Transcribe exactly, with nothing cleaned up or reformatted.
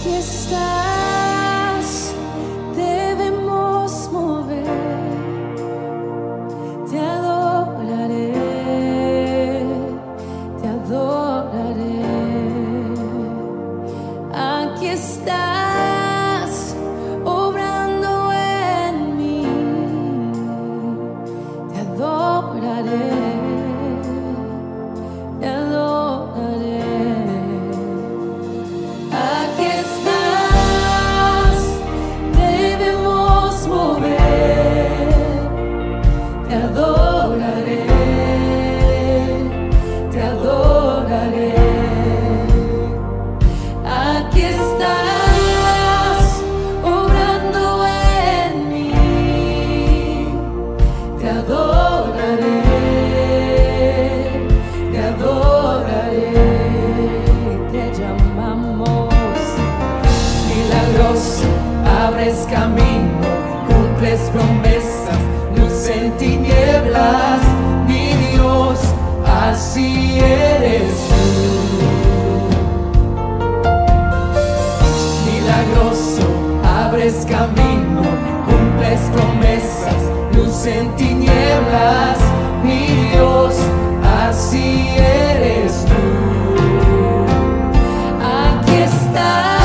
Aquí estás, debemos mover, te adoraré, te adoraré. Aquí estás, obrando en mí, te adoraré, te adoraré. Aquí estás, debemos mover, te adoraré, te adoraré. Aquí estás, obrando en mí, te adoraré, te adoraré. Te llamamos milagroso, abres camino, cumples promesas, luz en tinieblas, mi Dios, así eres tú. Milagroso, abres camino, cumples promesas, luz en tinieblas, mi Dios, así eres tú. Aquí estás.